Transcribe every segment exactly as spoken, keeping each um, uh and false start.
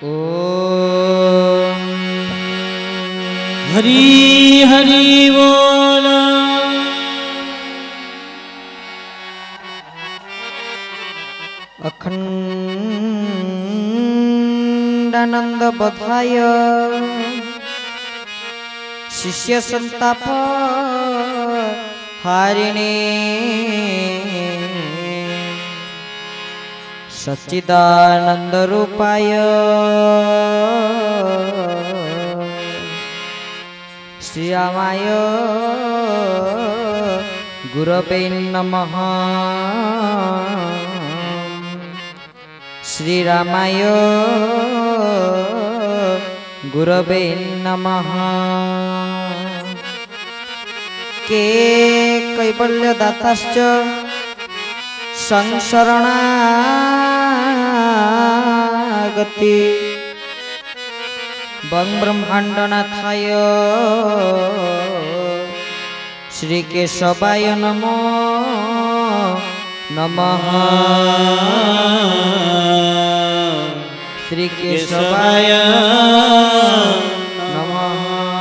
ओम हरि हरि बोल। अखंडानंद बधाय शिष्य संताप हारिणे सच्चिदानंद रूपाय श्रीरामाय गुरवे नमः। श्रीरामाय गुरवे नमः। के कैवल्य दाताश्च संशरणागति वं ब्रह्मांडनाथाय श्री केशवाय नमो नमः। श्री केशवाय नमः।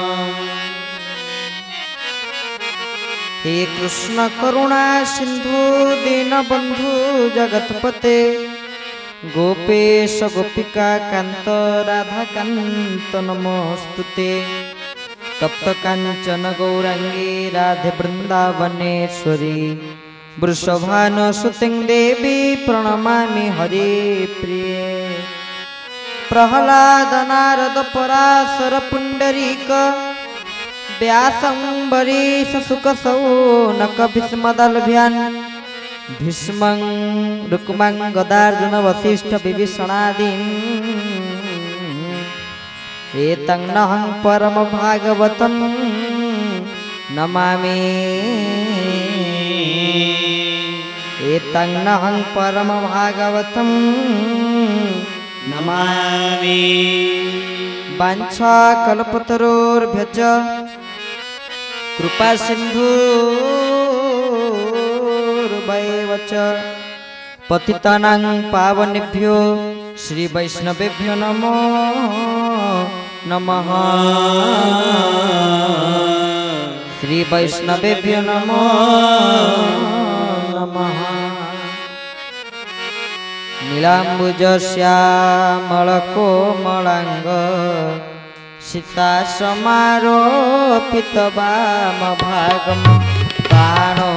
हे कृष्ण करुणा सिंधु दीनबंधु जगतपते गोपेश गोपिका कांत राधा कांत नमोस्तुते। तप्त कांचन गौरांगी राधे वृंदावनेश्वरी वृषभानुसुते देवी प्रणमामि हरि प्रिये। प्रहलाद नारद पराशर पुंडरीक व्यासंबरीश शुक सौनक भीष्मदलभ्यान् भीष्मं रुक्मं गदार्जुन वसिष्ठ विभीषणादीन् एतं नहं परम भागवतं नमामि। एतं नहं परम भागवतं नमामि। वाञ्छा कल्पतरोर्भ्यश्च कृपा सिन्धुर्वैव च पतितानां पावनेभ्यो श्री वैष्णवेभ्यो नमो नमः। श्री वैष्णवेभ्यो नमो नमः। नीलाम्बुज श्यामलकोमलांग सीता समारोपित वामभागं प्राणो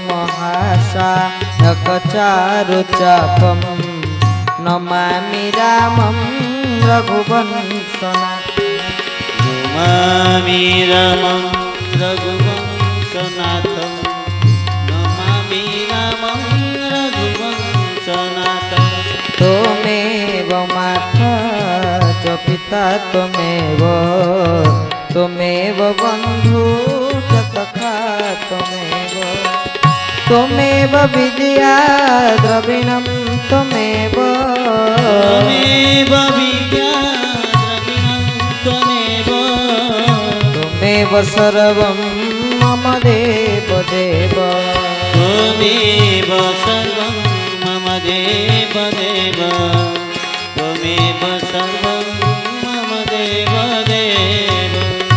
महासायकचारुचापं नमामि रामं रघुवंशनाथं। नमामि रामं रघुवंशनाथं। नमामि रामं रघुवंशनाथं। त्वमेव माता च पिता त्वमेव त्वमेव बन्धु च सखा त्वमेव त्वमेव विद्या द्रविणं त्वमेव त्वमेव विद्या द्रविणं त्वमेव त्वमेव सर्वं मम देव देव त्वमेव सर्वं मम देव देव त्वमेव सर्वं मम देव देव।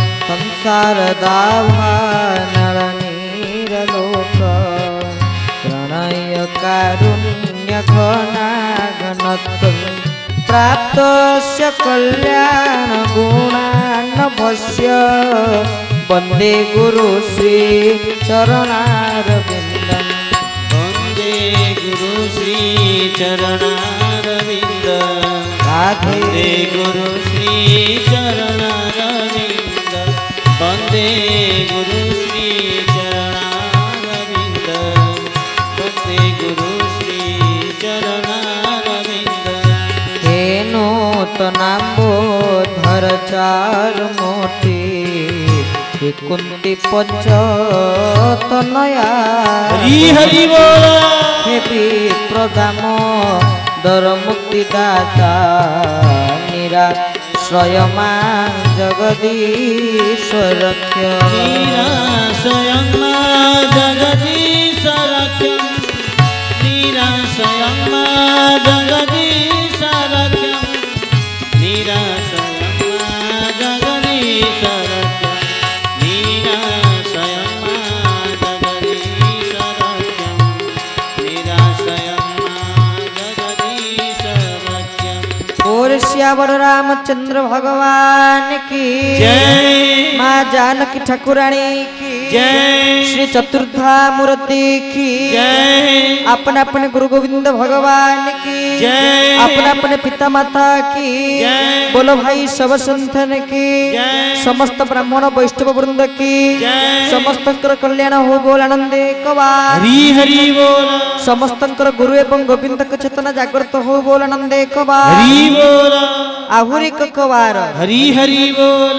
संसारदाभानरनीरलोक प्रणय कारुण्य घनाघनत्वं प्राप्तस्य कल्याण गुणार्णवस्य वन्दे गुरु श्री चरणारविन्दम्। वन्दे गुरु श्री चरणारविन्द। राधे गुरु श्री चरणारविन्द। वन्दे गुरु श्री चरणारविन्द। वन्दे गुरु श्री चरणारविन्द। हे नूतनाम्बोधर चारुमूर्ति हे कुंती पंचतनया। हरि हरि बोल। हे विप्रदामोदर मुक्तिदाता निराश्रय मां जगदीश्वर रक्ष। निराश्रय मां जगदीश्वर रक्ष। निराश्रय मां जगदीश्वर रक्ष। निराशयम्मा जगदीश रक्ष्यं निराशयम्मा जगदीश रक्ष्यं निराशयम्मा जगदीश रक्ष्यं। और श्यावर रामचंद्र भगवान की जय। माँ जानकी ठाकुरानी की जय। श्री चतुर्धा मूर्ति की जय। अपने अपने गुरु गोविंद भगवान की जय। अपने अपने पिता माता की जय। बोलो भाई सब संतन की जय। समस्त ब्राह्मण वैष्णव वृंद की जय। समस्तंकर कल्याण हो बोल आनंदे कबार हरि हरि बोल। समस्तंकर गुरु एवं गोविंद के चेतना जागृत हो बोल आनंदे कबार हरि बोल। आहुरी कबार हरि हरि बोल।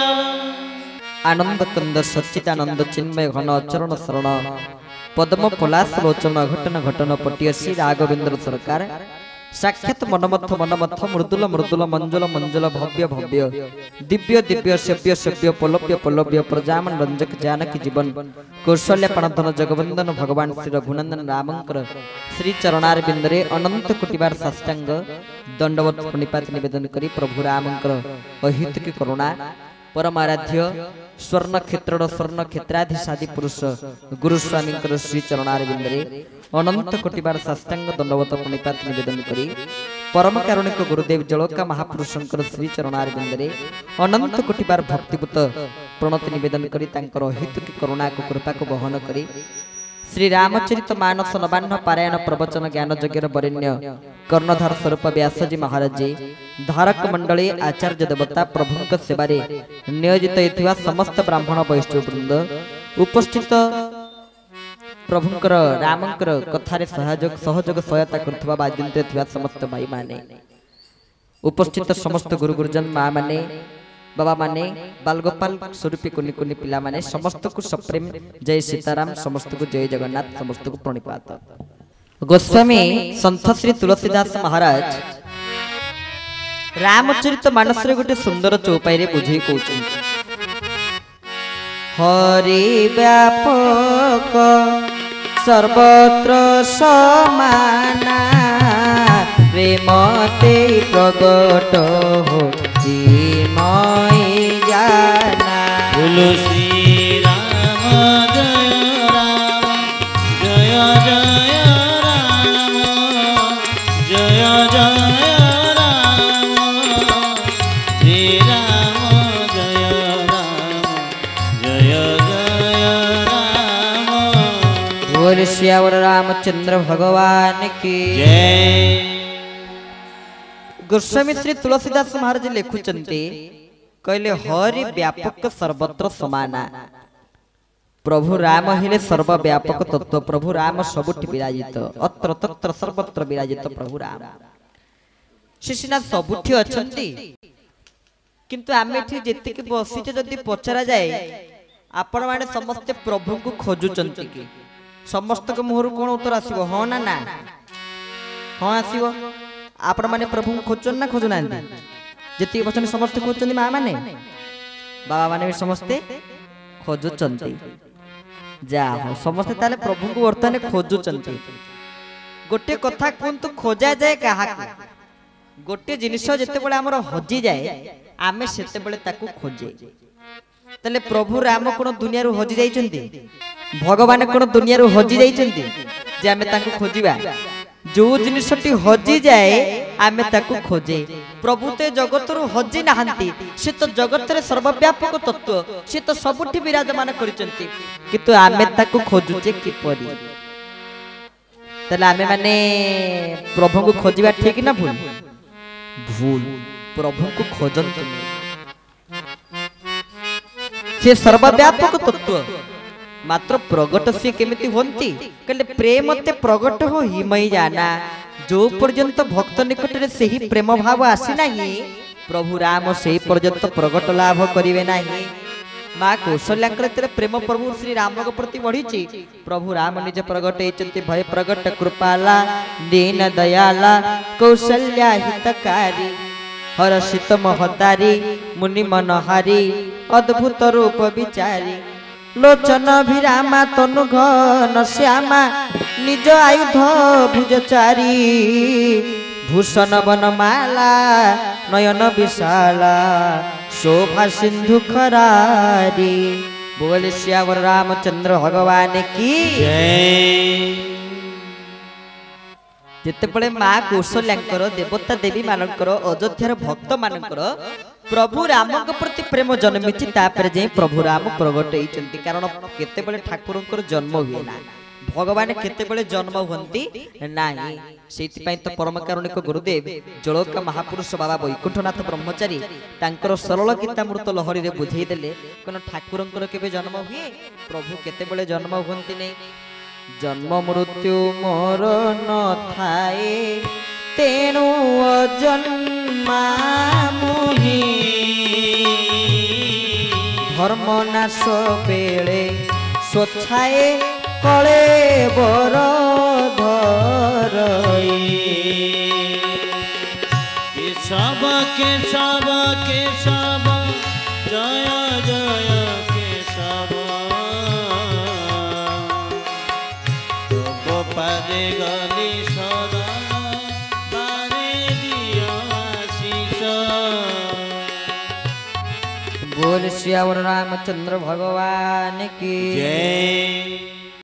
आनंद कंद सच्चिदानंद चिन्मय घन चरण शरण पद्म पलाश लोचन घटन घटन पटिय श्री राघवेंद्र सरकार साक्षात मनमथ मनमथ मृदुल मृदुल मंजुल मंजुल भव्य भव्य दिव्य दिव्य सेव्य सेव्य पलव्य पलव्य प्रजामन रंजक जानकी जीवन कौशल्य प्रणधन जगवंदन भगवान श्री रघुनंदन रामंकर श्री चरणार बिंदरे अनंत कोटिबार साष्टांग दंडवत प्रणिपात निवेदन करी प्रभु रामंकर अहित की करुणा परमाराध्य स्वर्ण क्षेत्र स्वर्ण क्षेत्राधिशादी पुरुष गुरुस्वामी श्री चरणार बिंदरे अनंत कोटिबार साष्टांग दंडवत प्रणिपात निवेदन करी परम कारुणिक गुरुदेव जलोका महापुरुषंकर श्री चरणार बिंदरे अनंत कोटिबार भक्तिपूत प्रणति निवेदन करी तांकर हित की करुणा को कृपा को बहन करी श्री रामचरित मानस नवान्न पारायण प्रवचन ज्ञान यज्ञ वरेण्य कर्णधार स्वरूप व्यासजी महाराज जी धारक मंडली आचार्य देवता प्रभुंक सेवारे नियोजित होइथिबा समस्त ब्राह्मण वैष्णव वृंद उपस्थित प्रभुंकर रामंकर कथारे सहयोग सहयोग सहायता करथिबा बाजंत्रे थिबा समस्त भाई माने उपस्थित समस्त गुरु गुरुजन मां माने बाबा माने बालगोपाल स्वरूपी कुनि कुनि पिला माने समस्त को सप्रेम जय सीताराम समस्त को जय जगन्नाथ समस्त को प्रणिपात। गोस्वामी संत श्री तुलसीदास महाराज रामचरित मानस रे गोटे सुंदर चौपाई रे बुझे कहउछन हरि व्यापक सर्वत्र समाना प्रेमते प्रगट हो मई जाना। बोलो श्री राम जय राम जय जय राम जय जय राम श्री राम जय राम जय जय राम। और श्यावर रामचंद्र भगवान की जय। गोस्वामी श्री तुलसीदास महाराज लिखुचंती कहले हरि व्यापक सर्वत्र समाना प्रभु राम हेले सर्वव्यापक तत्व प्रभु राम सबुठी विराजित अत्र तत्र सर्वत्र विराजित प्रभु राम से सिना सबुठी अछंती किंतु आमे एठी जेतिके बसिचे जदि पचरा जाए आपण माने समस्त प्रभु को खोजुचंती कि समस्त को मुहर कोन उत्तर आसीबो हां ना ना हां आसीबो आपण माने प्रभु को खोजन ना खोजना जेति वचन समस्त खोजचंदी मां माने बाबा माने भी समस्त खोजुचंती जा हो समस्त ताले प्रभु को वर्तने खोजुचंती गोटे कथा कोंतु खोजा जाए काहा गोटे जिनिस जेते बेले हमर हजि जाए आमे सेते बेले ताकू खोजे तले प्रभु राम कोन दुनिया रु हजि जाइचंती भगवान कोन दुनिया रु हजि जाइचंती जे आमे ताकू खोजिबा जो जिनिसटी हजि जाए आमे ताकू खोजे प्रभु ते जगत रु हजि नाहंती से तो जगत रे सर्वव्यापक तत्व से तो सबुठी विराजमान करिसंती किंतु आमे ताकू खोजुचे कि परी तले आमे माने प्रभु को खोजिबा ठीक ना भूल भूल प्रभु को खोजंतु से सर्वव्यापक तत्व मात्र प्रगट से केमिति होंती कहले प्रेम ते प्रगट हो ही मई जाना जो पर्यंत भक्त निकट रे सेही प्रेम भाव आसी नाही प्रभु राम सेही पर्यंत प्रगट लाभ करिवे नाही मां कौशल्याकर तेरे प्रेम प्रभु श्री राम के प्रति बढ़ीची प्रभु राम निज प्रगट हेचंती भय प्रगट कृपाला दीन दयाला कौशल्या हितकारी हर्षित महतारी मुनि मनहारी अद्भुत रूप विचारी लोचन भिरामा तनु घन श्यामा निज आयुध भुजचारी भूषण बनमाला नयन विशाला शोभा सिंधु खरारी। बोल श्यावर रामचंद्र भगवान की जय। जितेबले माँ कौशल्यांकर देवता देवी मानकर अयोध्यार भक्त मानकर प्रभु राम प्रति प्रेम जन्मी तापर जाई प्रभु राम प्रगट होती। कारण केतेबले ठाकुर जन्म हुए ना भगवान केतेबले जन्म हुंती नाही। सेतिपई तो परम कारुणिक गुरुदेव जलोका महापुरुष बाबा वैकुंठनाथ ब्रह्मचारी तांकर सरल गीतामृत लहरी रे बुझेई देले कोन ठाकुरंकर केबे जन्म हुए प्रभु केतेबले जन्म हुंती नै। जन्म मृत्यु मोर न थाए तेणु अजन्मा मुहि धर्म नाश बेले स्वच्छाए कले बर धरई। केशव केशव केशव जय जय केशव गोपाले गली सदा बारे दिया आशीष। बोल श्यावर रामचंद्र भगवान की जय।